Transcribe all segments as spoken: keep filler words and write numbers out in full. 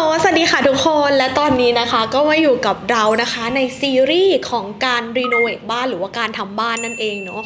สวัสดีค่ะทุกคนและตอนนี้นะคะก็มาอยู่กับเรานะคะในซีรีส์ของการรีโนเวทบ้านหรือว่าการทำบ้านนั่นเองเนาะ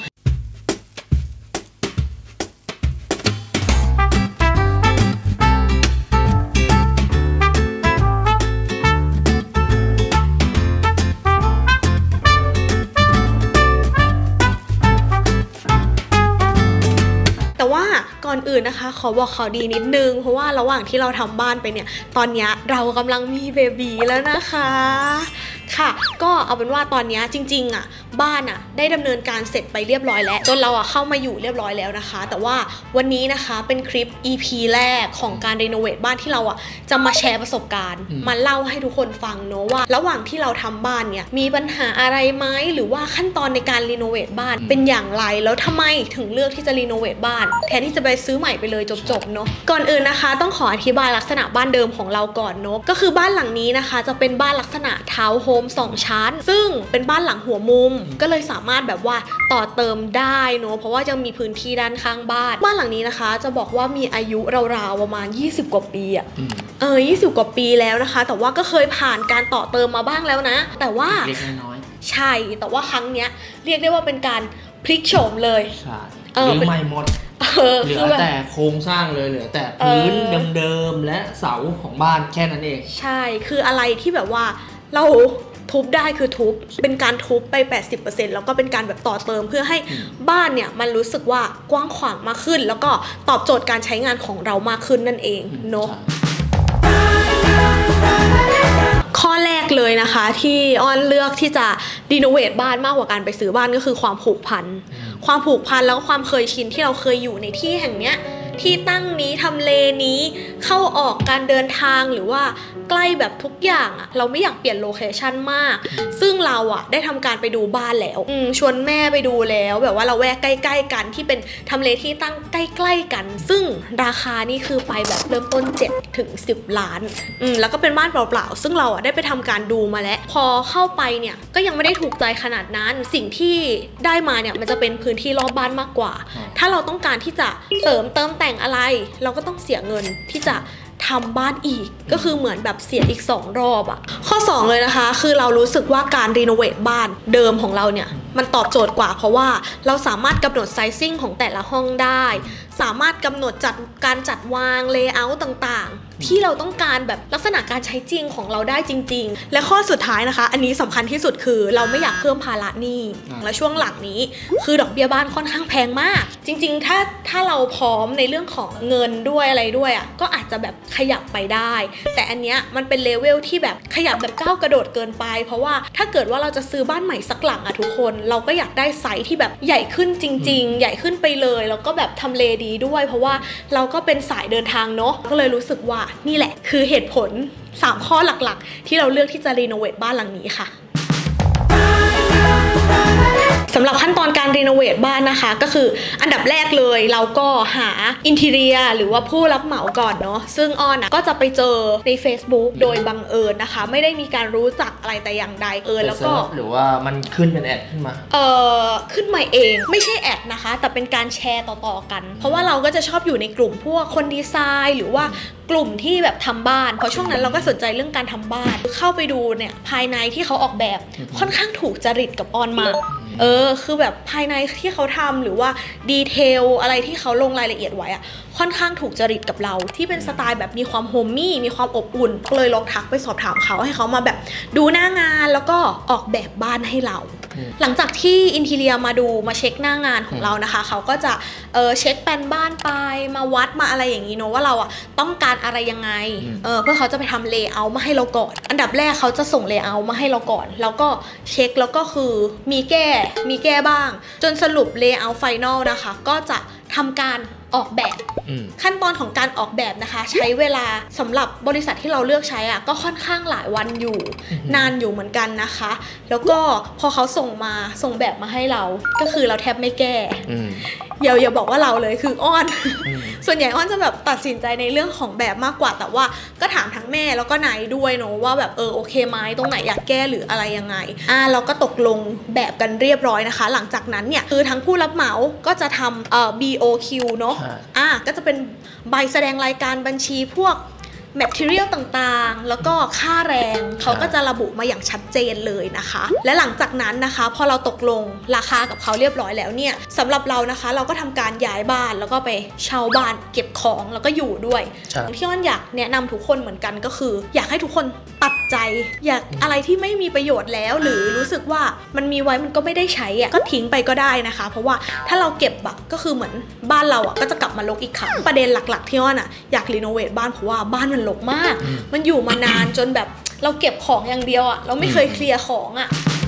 แต่ว่าก่อนอื่นนะคะขอบอกข่าวดีนิดนึงเพราะว่าระหว่างที่เราทำบ้านไปเนี่ยตอนนี้เรากำลังมีเบบีแล้วนะคะค่ะก็เอาเป็นว่าตอนนี้จริงๆอ่ะบ้านอ่ะได้ดำเนินการเสร็จไปเรียบร้อยแล้วจนเราอ่ะเข้ามาอยู่เรียบร้อยแล้วนะคะแต่ว่าวันนี้นะคะเป็นคลิป อี พี แรกของการรีโนเวทบ้านที่เราอ่ะจะมาแชร์ประสบการณ์มาเล่าให้ทุกคนฟังเนาะว่าระหว่างที่เราทำบ้านเนี่ยมีปัญหาอะไรไหมหรือว่าขั้นตอนในการรีโนเวทบ้านเป็นอย่างไรแล้วทำไมถึงเลือกที่จะรีโนเวทบ้านแทนที่จะไปซื้อใหม่ไปเลยจบๆเนาะก่อนอื่นนะคะต้องขออธิบายลักษณะบ้านเดิมของเราก่อนเนาะก็คือบ้านหลังนี้นะคะจะเป็นบ้านลักษณะทาวน์โฮมสองชั้นซึ่งเป็นบ้านหลังหัวมุมก็เลยสามารถแบบว่าต่อเติมได้เนาะเพราะว่ายังมีพื้นที่ด้านข้างบ้านบ้านหลังนี้นะคะจะบอกว่ามีอายุราวๆประมาณยี่สิบกว่าปีอะเออยี่สิบกว่าปีแล้วนะคะแต่ว่าก็เคยผ่านการต่อเติมมาบ้างแล้วนะแต่ว่าเล็กน้อยใช่แต่ว่าครั้งเนี้ยเรียกได้ว่าเป็นการพลิกโฉมเลยใช่หรือไม่หมดเหลือแต่โครงสร้างเลยเหลือแต่พื้นเดิมๆและเสาของบ้านแค่นั้นเองใช่คืออะไรที่แบบว่าเราทุบได้คือทุบเป็นการทุบไป แปดสิบเปอร์เซ็นต์ แล้วก็เป็นการแบบต่อเติมเพื่อให้บ้านเนี่ยมันรู้สึกว่ากว้างขวางมากขึ้นแล้วก็ตอบโจทย์การใช้งานของเรามากขึ้นนั่นเองเนาะข้อแรกเลยนะคะที่อ้อนเลือกที่จะรีโนเวทบ้านมากกว่าการไปซื้อบ้านก็คือความผูกพันความผูกพันแล้วก็ความเคยชินที่เราเคยอยู่ในที่แห่งเนี้ยที่ตั้งนี้ทำเลนี้เข้าออกการเดินทางหรือว่าใกล้แบบทุกอย่างอะเราไม่อยากเปลี่ยนโลเคชั่นมากซึ่งเราอะได้ทำการไปดูบ้านแล้วชวนแม่ไปดูแล้วแบบว่าเราแวกใกล้ๆกันที่เป็นทำเลที่ตั้งใกล้ๆกันซึ่งราคานี่คือไปแบบเริ่มต้นเจ็ดถึงสิบล้านอืมแล้วก็เป็นบ้านเปล่าๆซึ่งเราอะได้ไปทำการดูมาแล้วพอเข้าไปเนี่ยก็ยังไม่ได้ถูกใจขนาดนั้นสิ่งที่ได้มาเนี่ยมันจะเป็นพื้นที่รอบบ้านมากกว่าถ้าเราต้องการที่จะเสริมเติมแต่งอะไรเราก็ต้องเสียเงินที่จะทำบ้านอีกก็คือเหมือนแบบเสียอีกสองรอบอะข้อสองเลยนะคะคือเรารู้สึกว่าการรีโนเวทบ้านเดิมของเราเนี่ยมันตอบโจทย์กว่าเพราะว่าเราสามารถกำหนดไซซิ่งของแต่ละห้องได้สามารถกำหนดจัดการจัดวางเลเยอร์ต่างๆที่เราต้องการแบบลักษณะการใช้จริงของเราได้จริงๆและข้อสุดท้ายนะคะอันนี้สำคัญที่สุดคือเราไม่อยากเพิ่มภาระหนี้และช่วงหลังนี้คือดอกเบี้ยบ้านค่อนข้างแพงมากจริงๆถ้าถ้าเราพร้อมในเรื่องของเงินด้วยอะไรด้วยอ่ะก็อาจจะแบบขยับไปได้แต่อันเนี้ยมันเป็นเลเวลที่แบบขยับแบบก้าวกระโดดเกินไปเพราะว่าถ้าเกิดว่าเราจะซื้อบ้านใหม่สักหลังอะทุกคนเราก็อยากได้ไซส์ที่แบบใหญ่ขึ้นจริงๆใหญ่ขึ้นไปเลยแล้วก็แบบทำเลดีด้วยเพราะว่าเราก็เป็นสายเดินทางเนาะก็เลยรู้สึกว่านี่แหละคือเหตุผลสามข้อหลักๆที่เราเลือกที่จะรีโนเวทบ้านหลังนี้ค่ะสำหรับขั้นตอนการรีโนเวทบ้านนะคะก็คืออันดับแรกเลยเราก็หาอินทีเรียหรือว่าผู้รับเหมาก่อนเนาะซึ่งอ้อนก็จะไปเจอใน Facebook โดยบังเอิญนะคะไม่ได้มีการรู้จักอะไรแต่อย่างใดเออแล้วก็หรือว่ามันขึ้นเป็นแอดขึ้นมาเออขึ้นมาเองไม่ใช่แอดนะคะแต่เป็นการแชร์ต่อๆกันเพราะว่าเราก็จะชอบอยู่ในกลุ่มพวกคนดีไซน์หรือว่ากลุ่มที่แบบทำบ้านเพราะช่วงนั้นเราก็สนใจเรื่องการทำบ้านเข้าไปดูเนี่ยภายในที่เขาออกแบบค่อนข้างถูกจริตกับออนมากเออคือแบบภายในที่เขาทำหรือว่าดีเทลอะไรที่เขาลงรายละเอียดไว้อะค่อนข้างถูกจริตกับเราที่เป็นสไตล์แบบมีความโฮมมี่มีความอบอุ่นเลยลองทักไปสอบถามเขาให้เขามาแบบดูหน้างานแล้วก็ออกแบบบ้านให้เราหลังจากที่อินทีเรียมาดูมาเช็คหน้างานของเรานะคะเขาก็จะเออเช็คแปลนบ้านไปมาวัดมาอะไรอย่างนี้เนาะว่าเราอะต้องการอะไรยังไงเออเพื่อเขาจะไปทำเลเยอร์มาให้เราก่อนอันดับแรกเขาจะส่งเลเยอร์มาให้เราก่อนแล้วก็เช็คแล้วก็คือมีแก้มีแก้บ้างจนสรุปเลเยอร์ไฟนอลนะคะก็จะทำการออกแบบขั้นตอนของการออกแบบนะคะใช้เวลาสำหรับบริษัทที่เราเลือกใช้อ่ะก็ค่อนข้างหลายวันอยู่นานอยู่เหมือนกันนะคะแล้วก็พอเขาส่งมาส่งแบบมาให้เราก็คือเราแทบไม่แก้อย่าอย่าบอกว่าเราเลยคืออ้อนส่วนใหญ่อ้อนจะแบบตัดสินใจในเรื่องของแบบมากกว่าแต่ว่าก็ถามทั้งแม่แล้วก็นายด้วยเนาะว่าแบบเออโอเคไหมตรงไหนอยากแก้หรืออะไรยังไงอ่าเราก็ตกลงแบบกันเรียบร้อยนะคะหลังจากนั้นเนี่ยคือทั้งผู้รับเหมาก็จะทำเอ่อ บี โอ คิว เนาะอ่าก็จะเป็นใบแสดงรายการบัญชีพวก material ต่างๆแล้วก็ค่าแรงเขาก็จะระบุมาอย่างชัดเจนเลยนะคะและหลังจากนั้นนะคะพอเราตกลงราคากับเขาเรียบร้อยแล้วเนี่ยสำหรับเรานะคะเราก็ทำการย้ายบ้านแล้วก็ไปเช่าบ้านเก็บของแล้วก็อยู่ด้วยที่อ้อนอยากแนะนำทุกคนเหมือนกันก็คืออยากให้ทุกคนตัดใจอยากอะไรที่ไม่มีประโยชน์แล้วหรือรู้สึกว่ามันมีไว้มันก็ไม่ได้ใช้อ่ะก็ทิ้งไปก็ได้นะคะเพราะว่าถ้าเราเก็บอะก็คือเหมือนบ้านเราอ่ะก็จะกลับมารกอีกครั้งประเด็นหลักๆที่อ้อนอ่ะอยากรีโนเวทบ้านเพราะว่าบ้านมันรกมากมันอยู่มานานจนแบบเราเก็บของอย่างเดียวอ่ะเราไม่เคยเคลียร์ของอ่ะ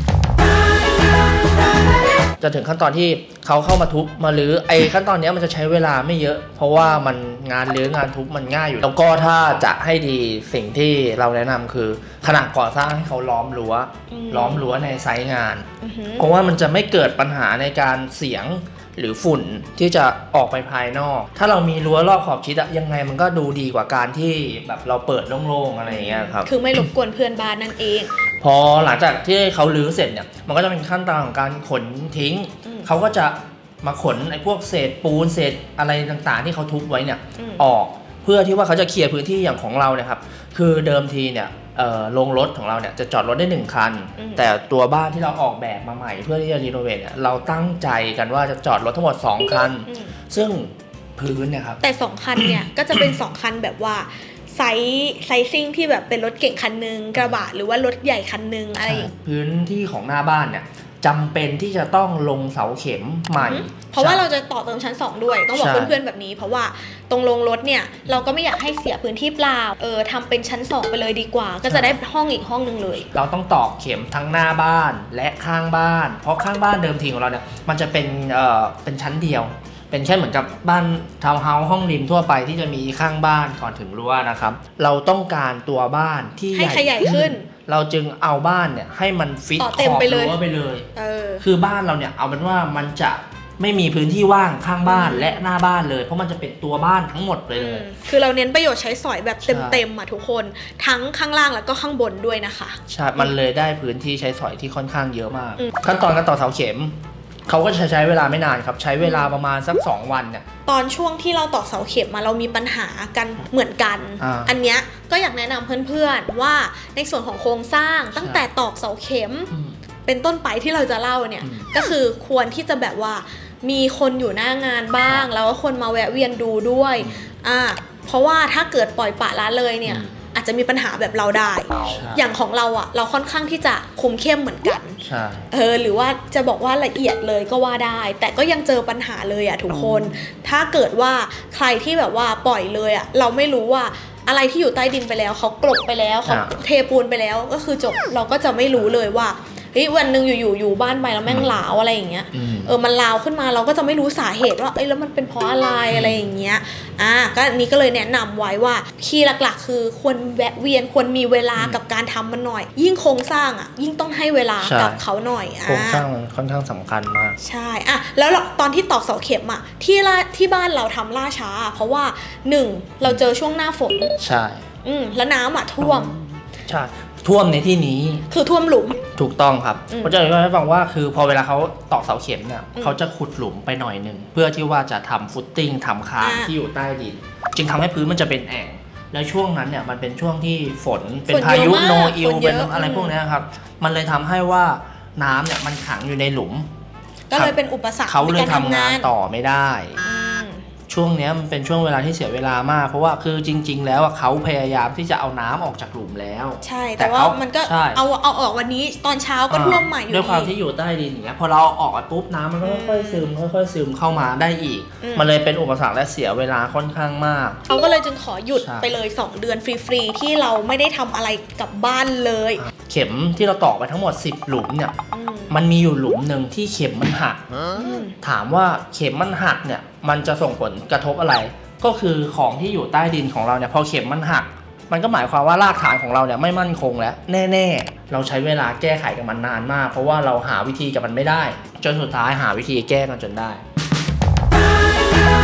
จะถึงขั้นตอนที่เขาเข้ามาทุบมาลื้อไอ้ขั้นตอนนี้มันจะใช้เวลาไม่เยอะเพราะว่ามันงานลื้องานทุบมันง่ายอยู่แล้วก็ถ้าจะให้ดีสิ่งที่เราแนะนำคือขณะก่อสร้างให้เขาล้อมรั้วล้อมรั้วในไซต์งานเพราะว่ามันจะไม่เกิดปัญหาในการเสียงหรือฝุ่นที่จะออกไปภายนอกถ้าเรามีรั้วรอบขอบชิดอะยังไงมันก็ดูดีกว่าการที่แบบเราเปิดโล่งๆอะไรอย่างเงี้ยครับคือไม่รบกวนเพื่อนบ้านนั่นเองพอหลังจากที่เขารื้อเสร็จเนี่ยมันก็จะเป็นขั้นตอนของการขนทิ้งเขาก็จะมาขนไอ้พวกเศษปูนเศษอะไรต่างๆที่เขาทุบไว้เนี่ยออกเพื่อที่ว่าเขาจะเคลียร์พื้นที่อย่างของเราเนี่ยครับคือเดิมทีเนี่ยโรงรถของเราเนี่ยจะจอดรถได้หนึ่งคันแต่ตัวบ้านที่เราออกแบบมาใหม่เพื่อที่จะรีโนเวทเนี่ยเราตั้งใจกันว่าจะจอดรถทั้งหมดสองคันซึ่งพื้นเนี่ยครับแต่สองคันเนี่ยก็จะเป็นสองคันแบบว่าไซส์ไซซิ่งที่แบบเป็นรถเก่งคันนึงกระบะหรือว่ารถใหญ่คันนึงอะไรอย่างพื้นที่ของหน้าบ้านเนี่ยจำเป็นที่จะต้องลงเสาเข็มใหม่เพราะว่าเราจะต่อเติมชั้นสองด้วยต้องบอกเพื่อนๆแบบนี้เพราะว่าตรงลงรถเนี่ยเราก็ไม่อยากให้เสียพื้นที่เปล่าเออทำเป็นชั้นสองไปเลยดีกว่าก็จะได้ห้องอีกห้องนึงเลยเราต้องตอกเข็มทั้งหน้าบ้านและข้างบ้านเพราะข้างบ้านเดิมทีของเราเนี่ยมันจะเป็นเอ่อเป็นชั้นเดียวเป็นแค่เหมือนกับบ้านทาวน์เฮาส์ห้องริมทั่วไปที่จะมีข้างบ้านก่อนถึงรั้วนะครับเราต้องการตัวบ้านที่ใหญ่ขึ้นเราจึงเอาบ้านเนี่ยให้มันฟิตขอบรั้วไปเลยคือบ้านเราเนี่ยเอาเป็นว่ามันจะไม่มีพื้นที่ว่างข้างบ้านและหน้าบ้านเลยเพราะมันจะเป็นตัวบ้านทั้งหมดเลยคือเราเน้นประโยชน์ใช้สอยแบบเต็มๆอ่ะทุกคนทั้งข้างล่างแล้วก็ข้างบนด้วยนะคะใช่มันเลยได้พื้นที่ใช้สอยที่ค่อนข้างเยอะมากขั้นตอนการต่อเสาเข็มเขาก็จะใช้เวลาไม่นานครับใช้เวลาประมาณสักสองวันเนี่ยตอนช่วงที่เราตอกเสาเข็มมาเรามีปัญหากันเหมือนกัน อ, อันเนี้ยก็อยากแนะนำเพื่อนๆว่าในส่วนของโครงสร้างตั้งแต่ตอกเสาเข็มเป็นต้นไปที่เราจะเล่าเนี่ยก็คือควรที่จะแบบว่ามีคนอยู่หน้างานบ้างแล้วก็คนมาแวะเวียนดูด้วยอ่าเพราะว่าถ้าเกิดปล่อยปละละเลยเนี่ยอาจจะมีปัญหาแบบเราได้อย่างของเราอ่ะเราค่อนข้างที่จะคุมเข้มเหมือนกันเออหรือว่าจะบอกว่าละเอียดเลยก็ว่าได้แต่ก็ยังเจอปัญหาเลยอ่ะทุกคนถ้าเกิดว่าใครที่แบบว่าปล่อยเลยอ่ะเราไม่รู้ว่าอะไรที่อยู่ใต้ดินไปแล้วเขากลบไปแล้วเขาเทปูนไปแล้วก็คือจบเราก็จะไม่รู้เลยว่าเฮ้ยวันนึงอยู่ๆอยู่บ้านไปแล้วแม่งล้าวอะไรอย่างเงี้ยเออมันล้าวขึ้นมาเราก็จะไม่รู้สาเหตุว่าเอ้ยแล้วมันเป็นเพราะอะไรอะไรอย่างเงี้ยอ่าก็นี้ก็เลยแนะนำไว้ว่าคีย์หลักๆคือควรแวะเวียนควรมีเวลากับการทำมันหน่อยยิ่งโครงสร้างอ่ะยิ่งต้องให้เวลากับเขาหน่อยโครงสร้างมันค่อนข้างสำคัญมากใช่อ่ะแล้วตอนที่ตอกเสาเข็มอ่ะที่ที่บ้านเราทำล่าช้าเพราะว่าหนึ่งเราเจอช่วงหน้าฝนใช่อืมแล้วน้ำอ่ะท่วมใช่ท่วมในที่นี้คือท่วมหลุมถูกต้องครับผมจะอธิบายให้ฟังว่าคือพอเวลาเขาตอกเสาเข็มเนี่ยเขาจะขุดหลุมไปหน่อยหนึ่งเพื่อที่ว่าจะทำฟุตติ้งทำคานที่อยู่ใต้ดินจึงทำให้พื้นมันจะเป็นแอ่งแล้วช่วงนั้นเนี่ยมันเป็นช่วงที่ฝนเป็นพายุโนอิลเป็นอะไรพวกนี้ครับมันเลยทำให้ว่าน้ำเนี่ยมันขังอยู่ในหลุมก็เลยเป็นอุปสรรคเขาเลยทำงานต่อไม่ได้ช่วงนี้มันเป็นช่วงเวลาที่เสียเวลามากเพราะว่าคือจริงๆแล้วเขาพยายามที่จะเอาน้ำออกจากหลุมแล้วใช่แต่ว่ามันก็เอาเอาออกวันนี้ตอนเช้าก็ท่วมใหม่อยู่ด้วยความที่อยู่ใต้ดินอย่างเงี้ยพอเราออกไปปุ๊บน้ำมันก็ค่อยๆซึมค่อยๆซึมเข้ามาได้อีกมันเลยเป็นอุปสรรคและเสียเวลาค่อนข้างมากเขาก็เลยจึงขอหยุดไปเลยสองเดือนฟรีๆที่เราไม่ได้ทำอะไรกับบ้านเลยเข็มที่เราตอกไปทั้งหมดสิบหลุมเนี่ยมันมีอยู่หลุมหนึ่งที่เข็มมันหักถามว่าเข็มมันหักเนี่ยมันจะส่งผลกระทบอะไรก็คือของที่อยู่ใต้ดินของเราเนี่ยพอเข็มมันหักมันก็หมายความว่ารากฐานของเราเนี่ยไม่มั่นคงแล้วแน่ๆเราใช้เวลาแก้ไขกับมันนานมากเพราะว่าเราหาวิธีกับมันไม่ได้จนสุดท้ายหาวิธีแก้กันจนได้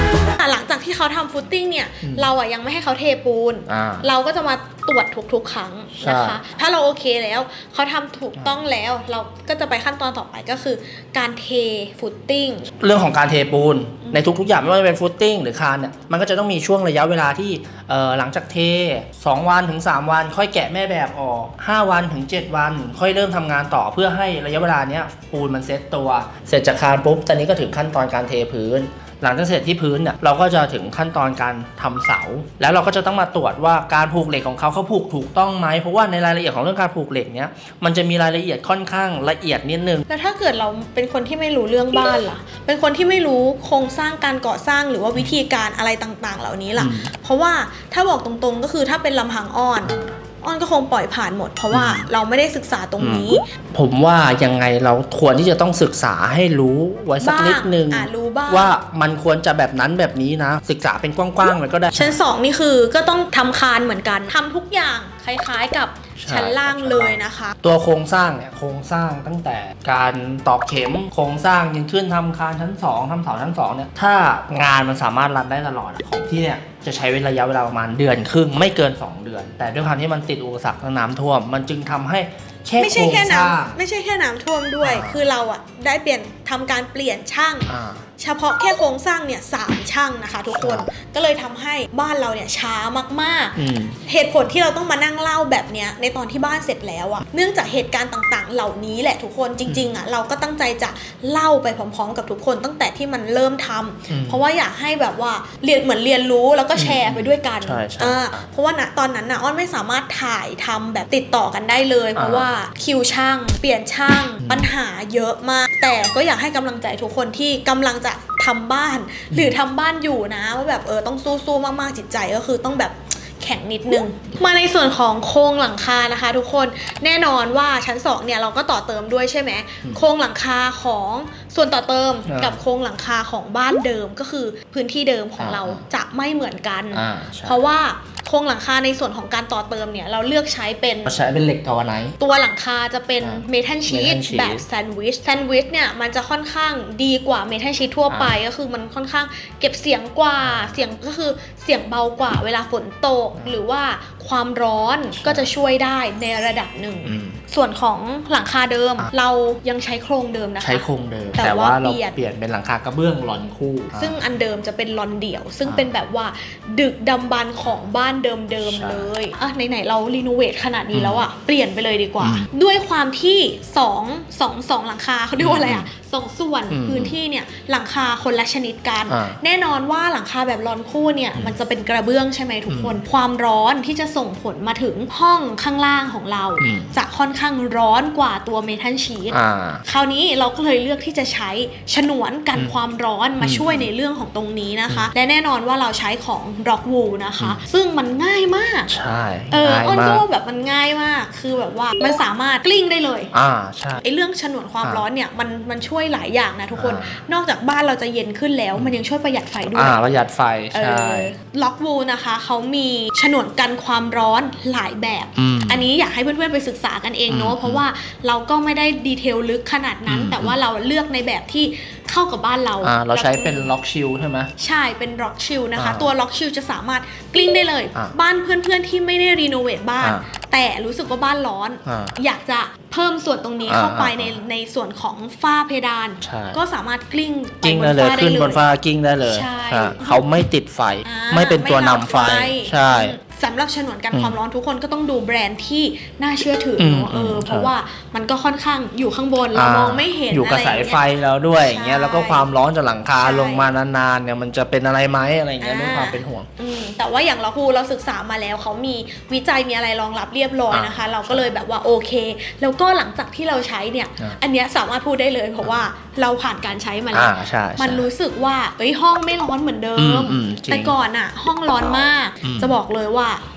หลังจากที่เขาทำฟุตติ้งเนี่ยเราอ่ะยังไม่ให้เขาเทปูนเราก็จะมาตรวจทุกๆครั้งนะคะถ้าเราโอเคแล้วเขาทำถูกต้องแล้วเราก็จะไปขั้นตอนต่อไปก็คือการเทฟุตติ้งเรื่องของการเทปูนในทุกๆอย่างไม่ว่าจะเป็นฟุตติ้งหรือคานเนี่ยมันก็จะต้องมีช่วงระยะเวลาที่หลังจากเทสองวันถึงสามวันค่อยแกะแม่แบบออกห้าวันถึงเจ็ดวันค่อยเริ่มทำงานต่อเพื่อให้ระยะเวลาเนี้ยปูนมันเซ็ตตัวเสร็จจากคานปุ๊บตอนนี้ก็ถึงขั้นตอนการเทพื้นหลังจากเสร็จที่พื้นเนี่ยเราก็จะถึงขั้นตอนการทำเสาแล้วเราก็จะต้องมาตรวจว่าการผูกเหล็กของเขาเขาผูกถูกต้องไหมเพราะว่าในรายละเอียดของเรื่องการผูกเหล็กเนี้ยมันจะมีรายละเอียดค่อนข้างละเอียดนิดนึงแล้วถ้าเกิดเราเป็นคนที่ไม่รู้เรื่องบ้านล่ะเป็นคนที่ไม่รู้โครงสร้างการก่อสร้างหรือว่าวิธีการอะไรต่างๆเหล่านี้ล่ะเพราะว่าถ้าบอกตรงๆก็คือถ้าเป็นลำพังอ้อนอ้อนก็คงปล่อยผ่านหมดเพราะว่าเราไม่ได้ศึกษาตรงนี้ผมว่ายังไงเราควรที่จะต้องศึกษาให้รู้ไว้สักนิดนึงว่ามันควรจะแบบนั้นแบบนี้นะศึกษาเป็นกว้างๆมันก็ได้ชั้นสองนี่คือก็ต้องทำคานเหมือนกันทำทุกอย่างคล้ายๆกับชั้นล่างเลยนะคะตัวโครงสร้างเนี่ยโครงสร้างตั้งแต่การตอกเข็มโครงสร้างยันขึ้นทำคานชั้นสองทำเสาชั้นสองเนี่ยถ้างานมันสามารถรันได้ตลอดของที่เนี่ยจะใช้ระยะเวลาประมาณเดือนครึ่งไม่เกินสองเดือนแต่ด้วยความที่มันติดอุปสรรคน้ำท่วมมันจึงทำให้แค่โครงสร้างไม่ใช่แค่น้ำท่วมด้วยคือเราอ่ะได้เปลี่ยนทำการเปลี่ยนช่างเฉพาะแค่โครงสร้างเนี่ยสามช่างนะคะทุกคนก็เลยทำให้บ้านเราเนี่ยช้ามากๆเหตุผลที่เราต้องมานั่งเล่าแบบเนี้ยในตอนที่บ้านเสร็จแล้วอ่ะเนื่องจากเหตุการณ์ต่างๆเหล่านี้แหละทุกคนจริงๆอ่ะเราก็ตั้งใจจะเล่าไปพร้อมๆกับทุกคนตั้งแต่ที่มันเริ่มทำเพราะว่าอยากให้แบบว่าเรียนเหมือนเรียนรู้แล้วก็แชร์ไปด้วยกันเพราะว่าณตอนนั้นนะอ้อนไม่สามารถถ่ายทำแบบติดต่อกันได้เลยเพราะว่าคิวช่างเปลี่ยนช่างปัญหาเยอะมากแต่ก็อยากให้กำลังใจทุกคนที่กำลังจะทำบ้านหรือทำบ้านอยู่นะว่าแบบเออต้องสู้ๆมากๆจิตใจก็คือต้องแบบแข็งนิดนึงมาในส่วนของโครงหลังคานะคะทุกคนแน่นอนว่าชั้นสองเนี่ยเราก็ต่อเติมด้วยใช่ไหมโครงหลังคาของส่วนต่อเติมกับโครงหลังคาของบ้านเดิมก็คือพื้นที่เดิมของเราจะไม่เหมือนกันเพราะว่าโครงหลังคาในส่วนของการต่อเติมเนี่ยเราเลือกใช้เป็นใช้เป็นเหล็กกาวไนท์ตัวหลังคาจะเป็นเมทัลชีทแบบแซนด์วิชแซนด์วิชเนี่ยมันจะค่อนข้างดีกว่าเมทัลชีททั่วไปก็คือมันค่อนข้างเก็บเสียงกว่าเสียงก็คือเสียงเบากว่าเวลาฝนตกหรือว่าความร้อนก็จะช่วยได้ในระดับหนึ่งส่วนของหลังคาเดิมเรายังใช้โครงเดิมนะคะใช้โครงเดิมแต่ว่าเราเปลี่ยนเป็นหลังคากระเบื้องลอนคู่ซึ่งอันเดิมจะเป็นลอนเดี่ยวซึ่งเป็นแบบว่าดึกดำบรรพ์ของบ้านเดิมๆเลยอ่ะไหนๆเรารีโนเวทขนาดนี้แล้วอ่ะเปลี่ยนไปเลยดีกว่าด้วยความที่สองสองสองหลังคาเขาเรียกว่าอะไรอ่ะสองส่วนพื้นที่เนี่ยหลังคาคนละชนิดกันแน่นอนว่าหลังคาแบบลอนคู่เนี่ยมันจะเป็นกระเบื้องใช่ไหมทุกคนความร้อนที่จะส่งผลมาถึงห้องข้างล่างของเราจะค่อนข้างร้อนกว่าตัวเมทัลชีทคราวนี้เราก็เลยเลือกที่จะใช้ฉนวนกันความร้อนมาช่วยในเรื่องของตรงนี้นะคะและแน่นอนว่าเราใช้ของร็อกวูลนะคะซึ่งมันง่ายมากใช่เอออ้นก็แบบมันง่ายมากคือแบบว่ามันสามารถกลิ้งได้เลยอ่าใช่ไอเรื่องฉนวนความร้อนเนี่ยมันมันช่วยหลายอย่างนะทุกคนนอกจากบ้านเราจะเย็นขึ้นแล้วมันยังช่วยประหยัดไฟด้วยอ่าประหยัดไฟใช่ล็อกวูลนะคะเขามีฉนวนกันความร้อนหลายแบบอันนี้อยากให้เพื่อนๆไปศึกษากันเองเนาะเพราะว่าเราก็ไม่ได้ดีเทลลึกขนาดนั้นแต่ว่าเราเลือกในแบบที่เข้ากับบ้านเราอ่าเราใช้เป็นล็อกชิลใช่ไหมใช่เป็นล็อกชิลนะคะตัวล็อกชิลจะสามารถกลิ้งได้เลยบ้านเพื่อนๆที่ไม่ได้รีโนเวทบ้านแต่รู้สึกว่าบ้านร้อนอยากจะเพิ่มส่วนตรงนี้เข้าไปในในส่วนของฝ้าเพดานก็สามารถกลิ้งไปบนฝ้าได้เลยขึ้นบนฝ้ากิ้งได้เลยเขาไม่ติดไฟไม่เป็นตัวนำไฟใช่สำหรับฉนวนกันความร้อนทุกคนก็ต้องดูแบรนด์ที่น่าเชื่อถือเนาะเออเพราะว่ามันก็ค่อนข้างอยู่ข้างบนเรามองไม่เห็นอยู่กับสายไฟแล้วด้วยอย่างเงี้ยแล้วก็ความร้อนจากหลังคาลงมานานๆเนี่ยมันจะเป็นอะไรไหมอะไรเงี้ยด้วยความเป็นห่วงแต่ว่าอย่างเราคูเราศึกษามาแล้วเขามีวิจัยมีอะไรรองรับเรียบร้อยนะคะเราก็เลยแบบว่าโอเคแล้วก็หลังจากที่เราใช้เนี่ยอันเนี้ยสามารถพูดได้เลยเพราะว่าเราผ่านการใช้มาแล้วมันรู้สึกว่าเอ้ยห้องไม่ร้อนเหมือนเดิมแต่ก่อนอ่ะห้องร้อนมากจะบอกเลยว่า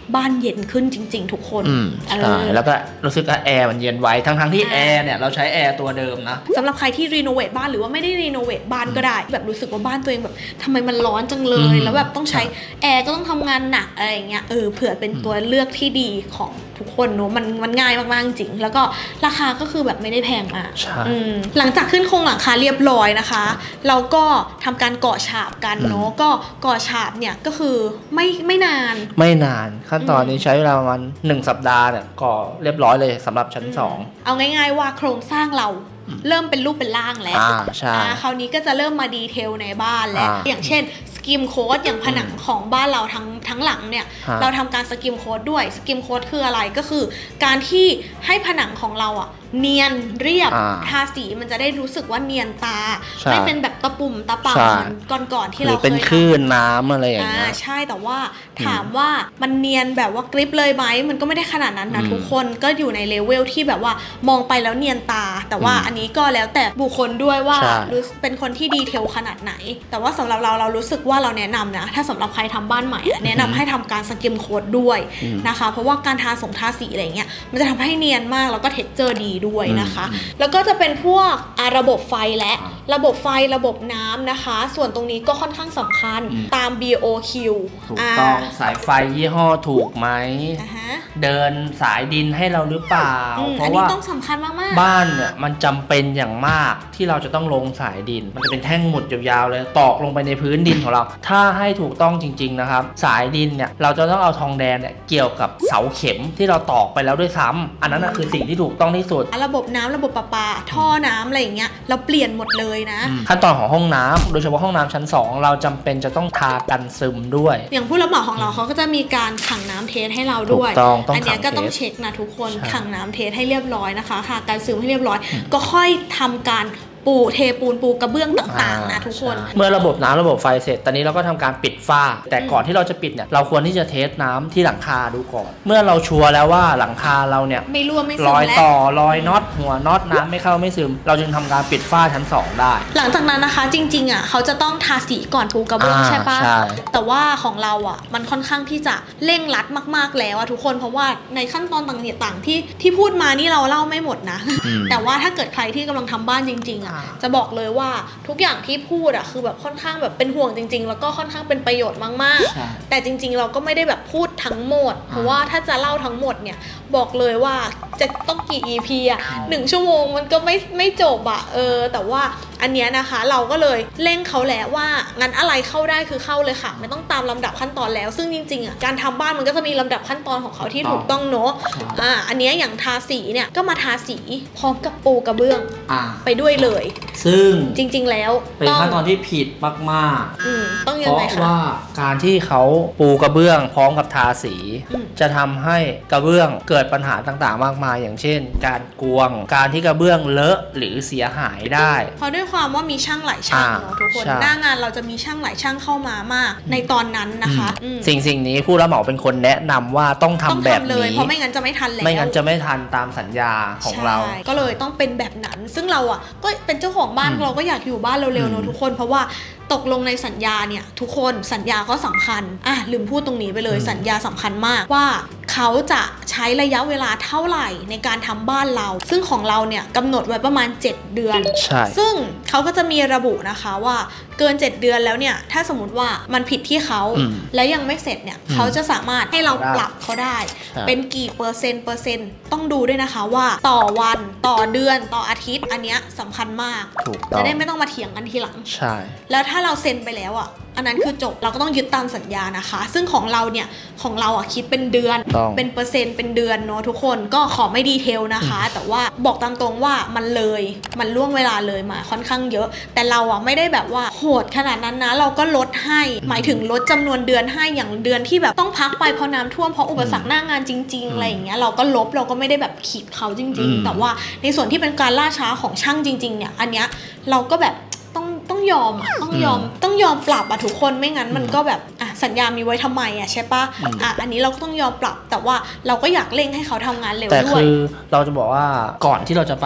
บ้านเย็นขึ้นจริงๆทุกคนใช่แล้วก็รู้สึกว่าแอร์มันเย็นไว้ทั้งๆที่แอร์เนี่ยเราใช้แอร์ตัวเดิมนะสำหรับใครที่รีโนเวทบ้านหรือว่าไม่ได้รีโนเวทบ้านก็ได้แบบรู้สึกว่าบ้านตัวเองแบบทำไมมันร้อนจังเลยแล้วแบบต้องใช้แอร์ก็ต้องทำงานหนักอะไรอย่างเงี้ยเออเผื่อเป็นตัวเลือกที่ดีของทุกคนเนอะมันมันง่ายมากๆจริงแล้วก็ราคาก็คือแบบไม่ได้แพงมากหลังจากขึ้นโครงหลังคาเรียบร้อยนะคะเราก็ทำการก่อฉาบกันเนาะก็ก่อฉาบเนี่ยก็คือไม่ไม่นานไม่นานขั้นตอนนี้ใช้เวลาประมาณหนึ่งสัปดาห์เนี่ยก่อเรียบร้อยเลยสำหรับชั้นสองเอาง่ายๆว่าโครงสร้างเราเริ่มเป็นรูปเป็นร่างแล้วอ่าใช่คราวนี้ก็จะเริ่มมาดีเทลในบ้านแล้วอย่างเช่นสกิมโค้ดอย่างผนังของบ้านเราทั้งทั้งหลังเนี่ยเราทำการสกิมโค้ดด้วยสกิมโค้ดคืออะไรก็คือการที่ให้ผนังของเราอ่ะเนียนเรียบทาสีมันจะได้รู้สึกว่าเนียนตาไม่เป็นแบบตะปุ่มตะปำเหมือนก่อนๆที่เราเคยเป็นคลื่นน้ำอะไรอย่างเงี้ยใช่แต่ว่าถามว่ามันเนียนแบบว่ากริปเลยไหมมันก็ไม่ได้ขนาดนั้นนะทุกคนก็อยู่ในเลเวลที่แบบว่ามองไปแล้วเนียนตาแต่ว่าอันนี้ก็แล้วแต่บุคคลด้วยว่าเป็นคนที่ดีเทลขนาดไหนแต่ว่าสำหรับเราเรารู้สึกว่าเราแนะนำนะถ้าสำหรับใครทำบ้านใหม่แนะนำให้ทำการสกิมโค้ดด้วยนะคะเพราะว่าการทาสงทาสีอะไรเงี้ยมันจะทำให้เนียนมากแล้วก็เท็กเจอร์ดีด้วยนะคะแล้วก็จะเป็นพวกระบบไฟและระบบไฟระบบน้ำนะคะส่วนตรงนี้ก็ค่อนข้างสำคัญตาม บี โอ คิวถูกต้องสายไฟยี่ห้อถูกไหมเดินสายดินให้เราหรือเปล่าเพราะว่าต้องสำคัญมากๆบ้านเนี่ยมันจำเป็นอย่างมากที่เราจะต้องลงสายดินมันจะเป็นแท่งหมุดยาวๆเลยตอกลงไปในพื้นดินของเราถ้าให้ถูกต้องจริงๆนะครับสายดินเนี่ยเราจะต้องเอาทองแดงเนี่ยเกี่ยวกับเสาเข็มที่เราตอกไปแล้วด้วยซ้ำอันนั้นคือสิ่งที่ถูกต้องที่สุดระบบน้ำระบบประปาท่อน้ำอะไรอย่างเงี้ยเราเปลี่ยนหมดเลยนะขั้นตอนของห้องน้ำโดยเฉพาะห้องน้ำชั้นสองเราจำเป็นจะต้องทากันซึมด้วยอย่างผู้รับเหมาของเราเขาก็จะมีการขังน้ำเทสให้เราด้วยอันนี้ก็ต้องเช็คนะทุกคนขังน้ำเทสให้เรียบร้อยนะคะทากันซึมให้เรียบร้อยก็ค่อยทำการปูเทปูนปูกระเบื้องต่างๆนะทุกคนเมื่อระบบน้ำระบบไฟเสร็จตอนนี้เราก็ทำการปิดฝ้าแต่ก่อนที่เราจะปิดเนี่ยเราควรที่จะเทสน้ำที่หลังคาดูก่อนเมื่อเราชัวร์แล้วว่าหลังคาเราเนี่ยไม่รั่วไม่ซึมรอยต่อรอยน็อตหัวน็อตน้ำไม่เข้าไม่ซึมเราจึงทำการปิดฝ้าชั้นสองได้หลังจากนั้นนะคะจริงๆอ่ะเขาจะต้องทาสีก่อนปูกระเบื้องใช่ปะแต่ว่าของเราอ่ะมันค่อนข้างที่จะเร่งรัดมากๆแล้วทุกคนเพราะว่าในขั้นตอนต่างๆที่ที่พูดมานี่เราเล่าไม่หมดนะแต่ว่าถ้าเกิดใครที่กำลังทำบ้านจริงๆอ่ะจะบอกเลยว่าทุกอย่างที่พูดอะคือแบบค่อนข้างแบบเป็นห่วงจริงๆแล้วก็ค่อนข้างเป็นประโยชน์มากๆแต่จริงๆเราก็ไม่ได้แบบพูดทั้งหมดเพราะว่าถ้าจะเล่าทั้งหมดเนี่ยบอกเลยว่าจะต้องกี่ อี พี อะหนึ่งชั่วโมงมันก็ไม่ไม่จบอะเออแต่ว่าอันเนี้ยนะคะเราก็เลยเร่งเขาแล้วว่างั้นอะไรเข้าได้คือเข้าเลยค่ะไม่ต้องตามลำดับขั้นตอนแล้วซึ่งจริงๆอะการทำบ้านมันก็จะมีลำดับขั้นตอนของเขาที่ถูกต้องเนาะอ่าอันเนี้ยอย่างทาสีเนี่ยก็มาทาสีพร้อมกับปูกระเบื้องไปด้วยเลยซึ่งจริงๆแล้วเป็นขั้นตอนที่ผิดมากๆต้องยังไงคะเพราะว่าการที่เขาปูกระเบื้องพร้อมกับทาสีจะทำให้กระเบื้องเกิดปัญหาต่างๆมากมายอย่างเช่นการกวงการที่กระเบื้องเลอะหรือเสียหายได้เพราะด้วยความว่ามีช่างหลายช่างเนาะทุกคนหน้างานเราจะมีช่างหลายช่างเข้ามามากในตอนนั้นนะคะสิ่งสิ่งนี้ผู้รับเหมาเป็นคนแนะนำว่าต้องทำแบบนี้เพราะไม่งั้นจะไม่ทันแล้วไม่งั้นจะไม่ทันตามสัญญาของเราก็เลยต้องเป็นแบบนั้นซึ่งเราอ่ะก็เป็นเจ้าของบ้านเราก็อยากอยู่บ้านเร็วๆเนอะทุกคนเพราะว่าตกลงในสัญญาเนี่ยทุกคนสัญญาก็สำคัญอ่ะลืมพูดตรงนี้ไปเลยสัญญาสำคัญมากว่าเขาจะใช้ระยะเวลาเท่าไหร่ในการทำบ้านเราซึ่งของเราเนี่ยกำหนดไว้ประมาณเจ็ดเดือนใช่ซึ่งเขาก็จะมีระบุนะคะว่าเกินเจ็ดเดือนแล้วเนี่ยถ้าสมมติว่ามันผิดที่เขาแล้วยังไม่เสร็จเนี่ยเขาจะสามารถให้เราปรับเขาได้เป็นกี่เปอร์เซ็นต์เปอร์เซ็นต์ต้องดูด้วยนะคะว่าต่อวันต่อเดือนต่ออาทิตย์อันเนี้ยสำคัญมากจะได้ไม่ต้องมาเถียงกันทีหลังใช่แล้วถ้าเราเซ็นไปแล้วอ่ะอันนั้นคือจบเราก็ต้องยึดตามสัญญานะคะซึ่งของเราเนี่ยของเราอ่ะคิดเป็นเดือนเป็นเปอร์เซ็นต์เป็นเดือนเนาะทุกคนก็ขอไม่ดีเทลนะคะแต่ว่าบอกตามตรงว่ามันเลยมันล่วงเวลาเลยมาค่อนข้างเยอะแต่เราอ่ะไม่ได้แบบว่าโหดขนาดนั้นนะเราก็ลดให้หมายถึงลดจำนวนเดือนให้อย่างเดือนที่แบบต้องพักไปเพราะน้ำท่วมเพราะอุปสรรคหน้างานจริงๆอะไรอย่างเงี้ยเราก็ลบเราก็ไม่ได้แบบขีดเขาจริงๆแต่ว่าในส่วนที่เป็นการล่าช้าของช่างจริงๆเนี่ยอันเนี้ยเราก็แบบต้องต้องยอมอ่ะต้องยอมต้องยอมปรับอ่ะทุกคนไม่งั้นมันก็แบบอ่ะสัญญามีไว้ทำไมอ่ะใช่ปะอ่ะอันนี้เราก็ต้องยอมปรับแต่ว่าเราก็อยากเร่งให้เขาทำงานเร็วด้วยแต่คือเราจะบอกว่าก่อนที่เราจะปรับเนี่ย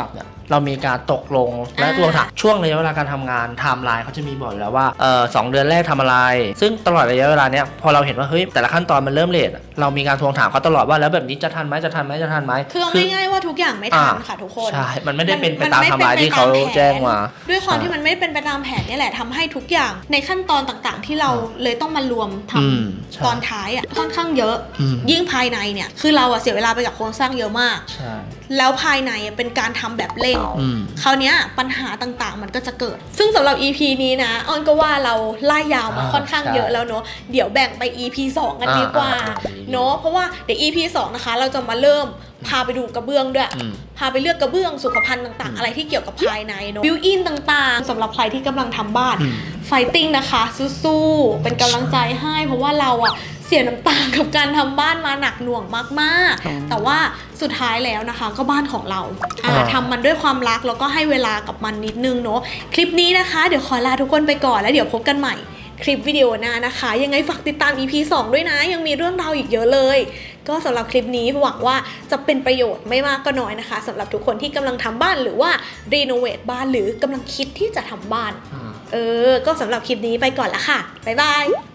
เรามีการตกลงและรวมถึงช่วงระยะเวลาการทำงานไทม์ไลน์เขาจะมีบอกอยู่แล้วว่าเออสองเดือนแรกทำอะไรซึ่งตลอดระยะเวลาเนี้ยพอเราเห็นว่าเฮ้ยแต่ละขั้นตอนมันเริ่มเลทเรามีการทวงถามเขาตลอดว่าแล้วแบบนี้จะทันไหมจะทันไหมจะทันไหมคือเอาง่ายๆว่าทุกอย่างไม่ทันค่ะทุกคนใช่มันไม่ได้เป็นไปตามไทม์ไลน์ที่เขาแจ้งมาด้วยความที่มันไม่เป็นไปตามแผนนี่แหละทำให้ทุกอย่างในขั้นตอนต่างๆที่เราเลยต้องมารวมทำตอนท้ายอ่ะค่อนข้างเยอะยิ่งภายในเนี่ยคือเราอะเสียเวลาไปกับโครงสร้างเยอะมากแล้วภายในเป็นการทำแบบเร่งคราวนี้ปัญหาต่างๆมันก็จะเกิดซึ่งสำหรับ อี พี นี้นะออนก็ว่าเราไล่ยาวมาค่อนข้างเยอะแล้วเนาะเดี๋ยวแบ่งไป อี พี สองกันดีกว่าเนาะเพราะว่าเดี๋ยว อี พี สองนะคะเราจะมาเริ่มพาไปดูกระเบื้องด้วยพาไปเลือกกระเบื้องสุขภัณฑ์ต่างๆอะไรที่เกี่ยวกับภายในเนาะบิวอินต่างๆสำหรับใครที่กำลังทำบ้านไฟติ้งนะคะสู้ๆเป็นกำลังใจให้เพราะว่าเราอะเสียน้ำตากับการทำบ้านมาหนักหน่วงมากๆแต่ว่าสุดท้ายแล้วนะคะก็บ้านของเราทำมันด้วยความรักแล้วก็ให้เวลากับมันนิดนึงเนาะคลิปนี้นะคะเดี๋ยวขอลาทุกคนไปก่อนแล้วเดี๋ยวพบกันใหม่คลิปวิดีโอหน้านะคะยังไงฝากติดตาม อี พี สองด้วยนะยังมีเรื่องราวอีกเยอะเลยก็สำหรับคลิปนี้หวังว่าจะเป็นประโยชน์ไม่มากก็น้อยนะคะสำหรับทุกคนที่กำลังทำบ้านหรือว่ารีโนเวทบ้านหรือกำลังคิดที่จะทำบ้านเออก็สำหรับคลิปนี้ไปก่อนละค่ะบ๊ายบาย